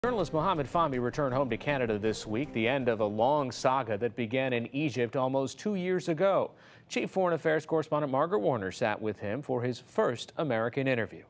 Journalist Mohamed Fahmy returned home to Canada this week, the end of a long saga that began in Egypt almost 2 years ago. Chief Foreign Affairs correspondent Margaret Warner sat with him for his first American interview.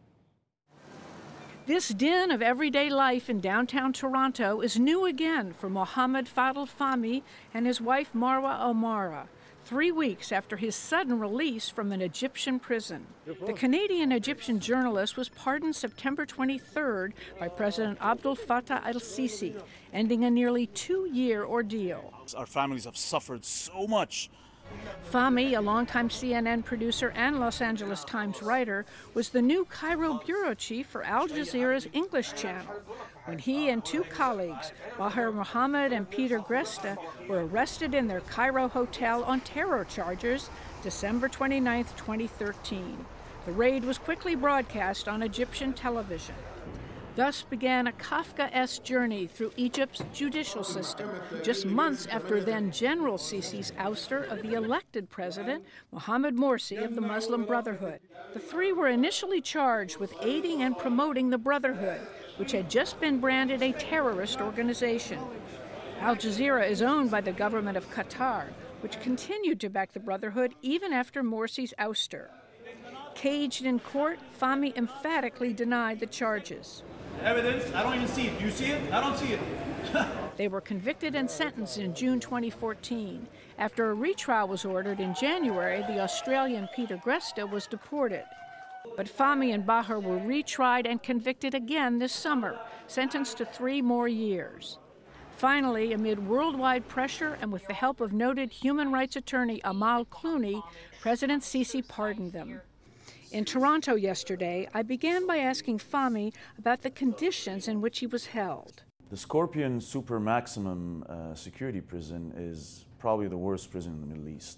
This din of everyday life in downtown Toronto is new again for Mohamed Fahmy and his wife Marwa Omara, 3 weeks after his sudden release from an Egyptian prison. The Canadian-Egyptian journalist was pardoned September 23rd by President Abdel Fattah el-Sisi, ending a nearly 2-year ordeal. Our families have suffered so much. Fahmy, a longtime CNN producer and Los Angeles Times writer, was the new Cairo bureau chief for Al Jazeera's English channel when he and 2 colleagues, Baher Mohammed and Peter Greste, were arrested in their Cairo hotel on terror charges December 29, 2013. The raid was quickly broadcast on Egyptian television. Thus began a Kafkaesque journey through Egypt's judicial system, just months after then-General Sisi's ouster of the elected president, Mohamed Morsi of the Muslim Brotherhood. The 3 were initially charged with aiding and promoting the Brotherhood, which had just been branded a terrorist organization. Al Jazeera is owned by the government of Qatar, which continued to back the Brotherhood even after Morsi's ouster. Caged in court, Fahmy emphatically denied the charges. Evidence? I don't even see it. Do you see it? I don't see it. They were convicted and sentenced in June 2014. After a retrial was ordered in January, the Australian Peter Greste was deported. But Fahmy and Baher were retried and convicted again this summer, sentenced to 3 more years. Finally, amid worldwide pressure and with the help of noted human rights attorney Amal Clooney, President Sisi pardoned them. In Toronto yesterday, I began by asking Fahmy about the conditions in which he was held. The Scorpion super maximum security prison is probably the worst prison in the Middle East.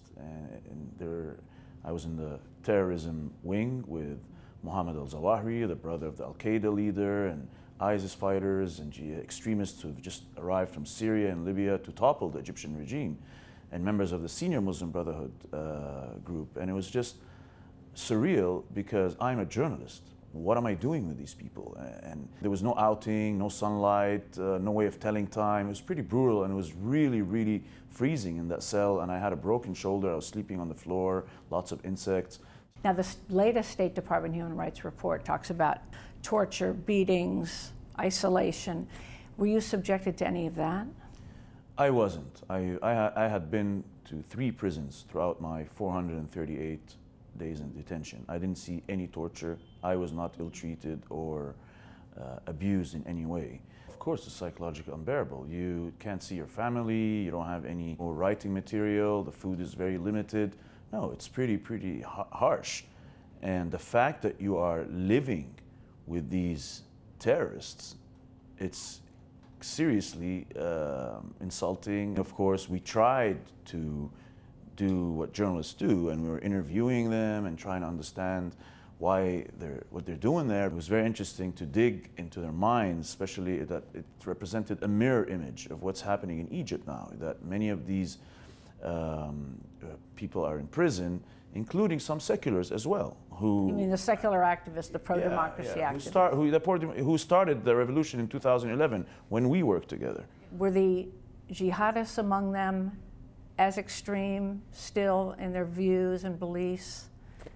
I was in the terrorism wing with Mohammed al-Zawahiri, the brother of the Al-Qaeda leader, and ISIS fighters and extremists who have just arrived from Syria and Libya to topple the Egyptian regime, and members of the senior Muslim Brotherhood group. And it was just surreal because I'm a journalist. What am I doing with these people? And there was no outing, no sunlight, no way of telling time. It was pretty brutal, and it was really, really freezing in that cell. And I had a broken shoulder. I was sleeping on the floor, lots of insects. Now, the latest State Department Human Rights report talks about torture, beatings, isolation. Were you subjected to any of that? I wasn't. I had been to 3 prisons throughout my 438 days in detention. I didn't see any torture. I was not ill-treated or abused in any way. Of course, it's psychologically unbearable. You can't see your family, you don't have any more writing material, the food is very limited. No, it's pretty harsh. And the fact that you are living with these terrorists, it's seriously insulting. Of course, we tried to do what journalists do, and we were interviewing them and trying to understand what they're doing there. It was very interesting to dig into their minds, especially that it represented a mirror image of what's happening in Egypt now, that many of these people are in prison, including some seculars as well. Who, you mean the secular activists, the pro-democracy activists? Who started the revolution in 2011 when we worked together. Were the jihadists among them as extreme still in their views and beliefs?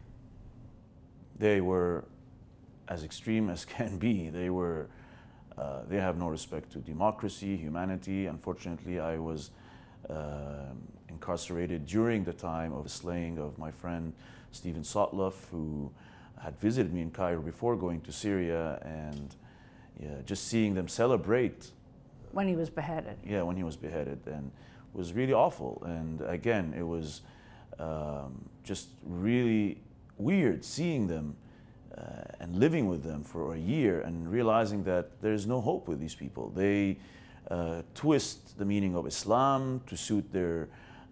They were as extreme as can be. They have no respect to democracy, humanity. Unfortunately, I was incarcerated during the time of the slaying of my friend Stephen Sotloff, who had visited me in Cairo before going to Syria, and just seeing them celebrate. When he was beheaded. Yeah, when he was beheaded. And it was really awful. And again, it was just really weird seeing them and living with them for a year and realizing that there's no hope with these people. They twist the meaning of Islam to suit their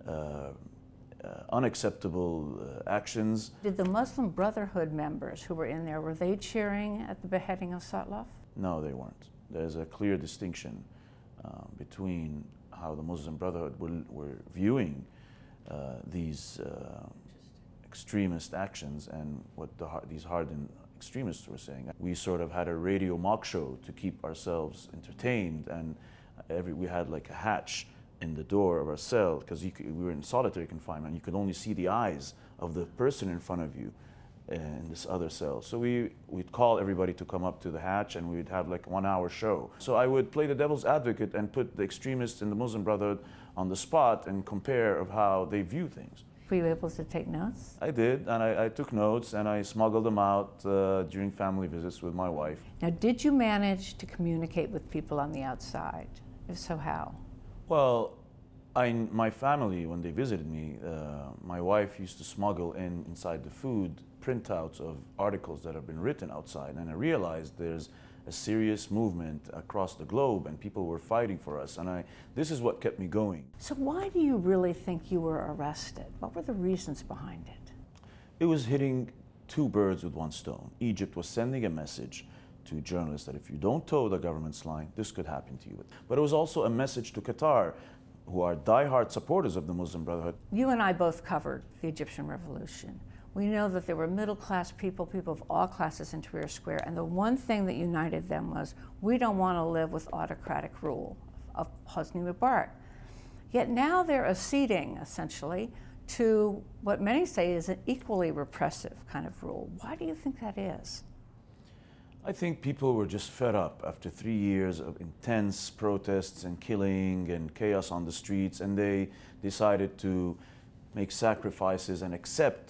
unacceptable actions. Did the Muslim Brotherhood members who were in there, were they cheering at the beheading of Sotloff? No, they weren't. There's a clear distinction between how the Muslim Brotherhood were viewing these extremist actions and what these hardened extremists were saying. We sort of had a radio mock show to keep ourselves entertained, and we had like a hatch in the door of our cell because we were in solitary confinement. You could only see the eyes of the person in front of you in this other cell. So we'd call everybody to come up to the hatch, and we'd have like a 1-hour show. So I would play the devil's advocate and put the extremists in the Muslim Brotherhood on the spot and compare of how they view things. Were you able to take notes? I did, and I took notes, and I smuggled them out during family visits with my wife. Now, did you manage to communicate with people on the outside? If so, how? Well, my family, when they visited me, my wife used to smuggle inside the food printouts of articles that have been written outside, and I realized there's a serious movement across the globe, and people were fighting for us, and this is what kept me going. So why do you really think you were arrested? What were the reasons behind it? It was hitting two birds with one stone. Egypt was sending a message to journalists that if you don't toe the government's line, this could happen to you. But it was also a message to Qatar, who are diehard supporters of the Muslim Brotherhood. You and I both covered the Egyptian Revolution. We know that there were middle-class people of all classes in Tahrir Square, and the one thing that united them was, we don't want to live with autocratic rule of Hosni Mubarak. Yet now they're acceding, essentially, to what many say is an equally repressive kind of rule. Why do you think that is? I think people were just fed up after 3 years of intense protests and killing and chaos on the streets, and they decided to make sacrifices and accept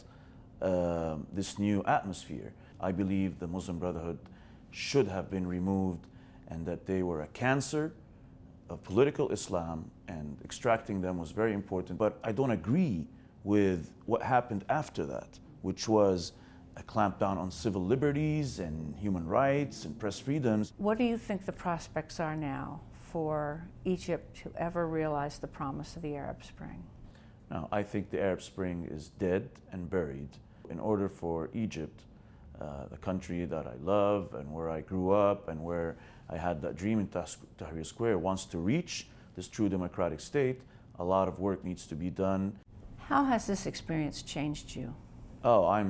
this new atmosphere. I believe the Muslim Brotherhood should have been removed, and that they were a cancer of political Islam, and extracting them was very important. But I don't agree with what happened after that, which was a clampdown on civil liberties and human rights and press freedoms. What do you think the prospects are now for Egypt to ever realize the promise of the Arab Spring? Now, I think the Arab Spring is dead and buried. In order for Egypt, the country that I love and where I grew up and where I had that dream in Tahrir Square, wants to reach this true democratic state, a lot of work needs to be done. How has this experience changed you? Oh, I'm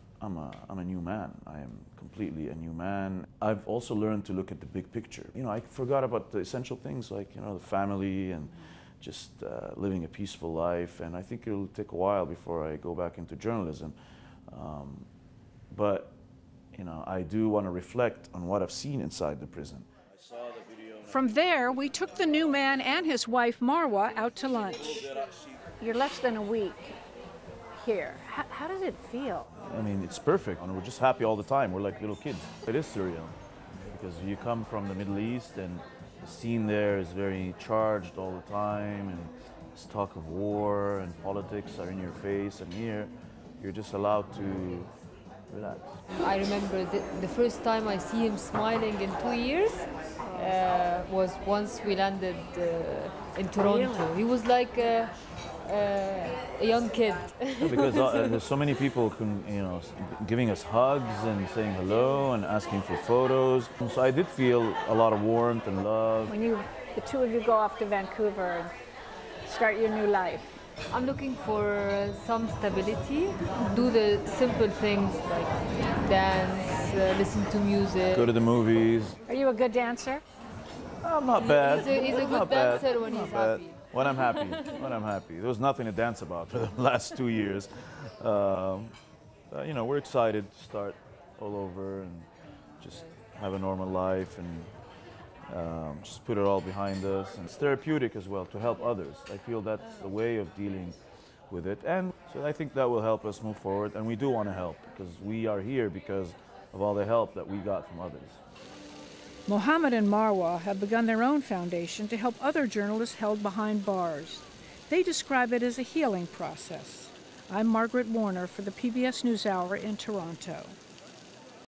a new man. I am completely a new man. I've also learned to look at the big picture. You know, I forgot about the essential things like, you know, the family and just living a peaceful life. And I think it'll take a while before I go back into journalism. But, you know, I do want to reflect on what I've seen inside the prison. From there, we took the new man and his wife, Marwa, out to lunch. You're less than a week here. How does it feel? I mean, it's perfect, and we're just happy all the time. We're like little kids. It is surreal, because you come from the Middle East, and the scene there is very charged all the time, and this talk of war and politics are in your face, and here, you're just allowed to relax. I remember the first time I see him smiling in 2 years was once we landed in Toronto. Really? He was like a young kid. Because there's so many people, giving us hugs and saying hello and asking for photos. And so I did feel a lot of warmth and love. When the two of you go off to Vancouver and start your new life. I'm looking for some stability, do the simple things like dance, listen to music. Go to the movies. Are you a good dancer? I'm not bad. He's a good dancer when he's happy. When I'm happy, when I'm happy. There was nothing to dance about for the last 2 years. You know, we're excited to start all over and just have a normal life and just put it all behind us. And it's therapeutic as well to help others. I feel that's a way of dealing with it. And so I think that will help us move forward. And we do want to help because we are here because of all the help that we got from others. Mohamed and Marwa have begun their own foundation to help other journalists held behind bars. They describe it as a healing process. I'm Margaret Warner for the PBS NewsHour in Toronto.